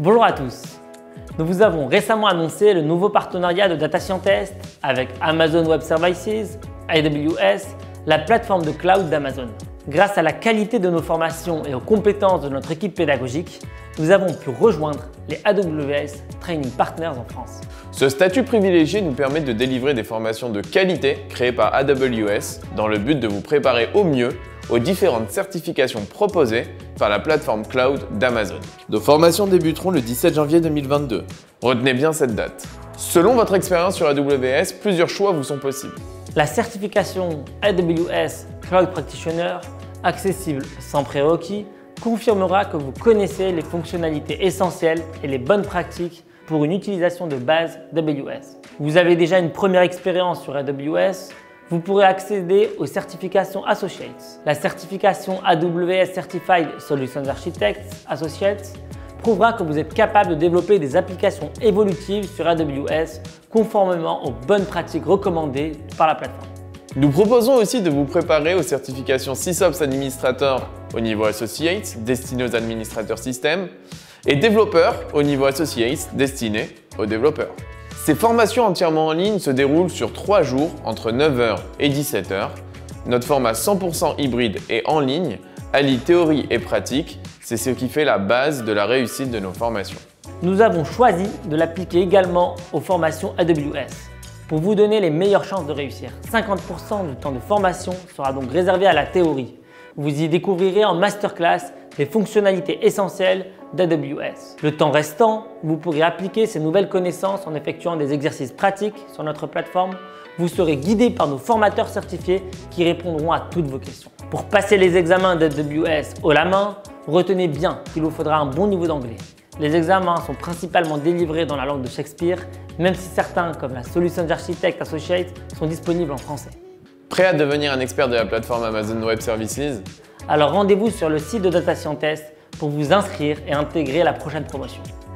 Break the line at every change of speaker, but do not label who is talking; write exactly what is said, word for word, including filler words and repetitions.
Bonjour à tous. Nous vous avons récemment annoncé le nouveau partenariat de Data Scientist avec Amazon Web Services, A W S, la plateforme de cloud d'Amazon. Grâce à la qualité de nos formations et aux compétences de notre équipe pédagogique, nous avons pu rejoindre les A W S Training Partners en France.
Ce statut privilégié nous permet de délivrer des formations de qualité créées par A W S dans le but de vous préparer au mieux aux différentes certifications proposées par la plateforme cloud d'Amazon. Nos formations débuteront le dix-sept janvier deux mille vingt-deux. Retenez bien cette date. Selon votre expérience sur A W S, plusieurs choix vous sont possibles.
La certification A W S Cloud Practitioner, accessible sans prérequis, confirmera que vous connaissez les fonctionnalités essentielles et les bonnes pratiques pour une utilisation de base d'A W S. Vous avez déjà une première expérience sur A W S, vous pourrez accéder aux certifications Associates. La certification A W S Certified Solutions Architect Associates prouvera que vous êtes capable de développer des applications évolutives sur A W S conformément aux bonnes pratiques recommandées par la plateforme.
Nous proposons aussi de vous préparer aux certifications SysOps Administrator au niveau Associate, destiné aux administrateurs système, et développeurs au niveau Associate, destiné aux développeurs. Ces formations entièrement en ligne se déroulent sur trois jours entre neuf heures et dix-sept heures. Notre format cent pour cent hybride et en ligne allie théorie et pratique. C'est ce qui fait la base de la réussite de nos formations.
Nous avons choisi de l'appliquer également aux formations A W S pour vous donner les meilleures chances de réussir. cinquante pour cent du temps de formation sera donc réservé à la théorie. Vous y découvrirez en masterclass les fonctionnalités essentielles d'A W S. Le temps restant, vous pourrez appliquer ces nouvelles connaissances en effectuant des exercices pratiques sur notre plateforme. Vous serez guidé par nos formateurs certifiés qui répondront à toutes vos questions. Pour passer les examens d'A W S haut la main, retenez bien qu'il vous faudra un bon niveau d'anglais. Les examens sont principalement délivrés dans la langue de Shakespeare, même si certains, comme la Solutions Architect Associate, sont disponibles en français.
Prêt à devenir un expert de la plateforme Amazon Web Services?
Alors rendez-vous sur le site de Data Scientist pour vous inscrire et intégrer la prochaine promotion.